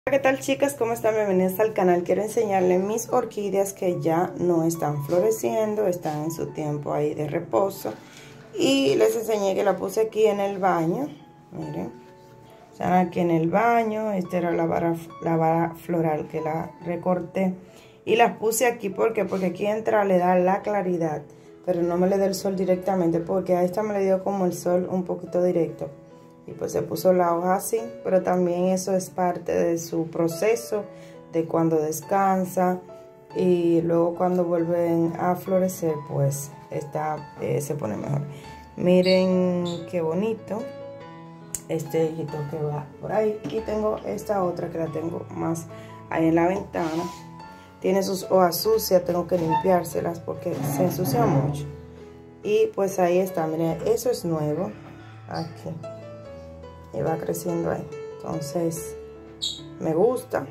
¿Qué tal, chicas? ¿Cómo están? Bienvenidas al canal. Quiero enseñarles mis orquídeas que ya no están floreciendo, están en su tiempo ahí de reposo. Y les enseñé que la puse aquí en el baño. Miren, están aquí en el baño. Esta era la vara floral que la recorté. Y las puse aquí, ¿por qué? Porque aquí entra, le da la claridad, pero no me le da el sol directamente, porque a esta me le dio como el sol un poquito directo. Y pues se puso la hoja así, pero también eso es parte de su proceso, de cuando descansa y luego cuando vuelven a florecer, pues se pone mejor. Miren qué bonito este hijito que va por ahí. Y tengo esta otra que la tengo más ahí en la ventana. Tiene sus hojas sucias, tengo que limpiárselas porque se ensucia mucho. Y pues ahí está, miren, eso es nuevo aquí. Y va creciendo ahí. Entonces me gusta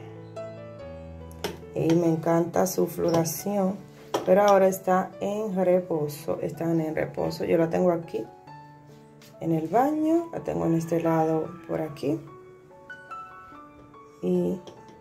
y me encanta su floración, pero ahora está en reposo. Están en reposo. Yo la tengo aquí en el baño, la tengo en este lado por aquí y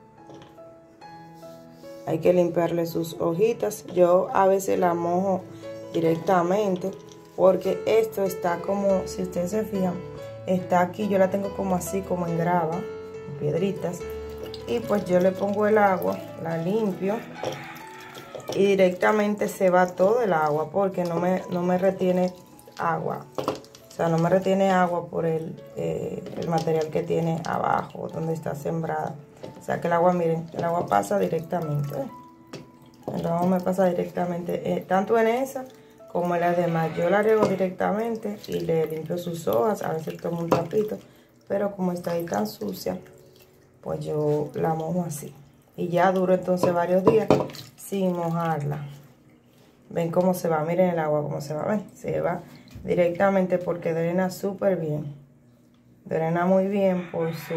hay que limpiarle sus hojitas. Yo a veces la mojo directamente porque esto está como, si ustedes se fijan, está aquí, yo la tengo como así, como en grava, en piedritas. Y pues yo le pongo el agua, la limpio y directamente se va todo el agua porque no me retiene agua. O sea, no me retiene agua por el material que tiene abajo, donde está sembrada. O sea que el agua, miren, el agua pasa directamente. El agua me pasa directamente, tanto en esa como en las demás. Yo la riego directamente y le limpio sus hojas. A veces tomo un trapito, pero como está ahí tan sucia, pues yo la mojo así. Y ya duro entonces varios días sin mojarla. Ven cómo se va, miren el agua cómo se va, ven, se va directamente porque drena súper bien. Drena muy bien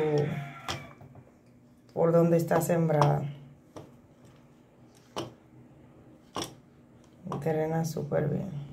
por donde está sembrada. Drena súper bien.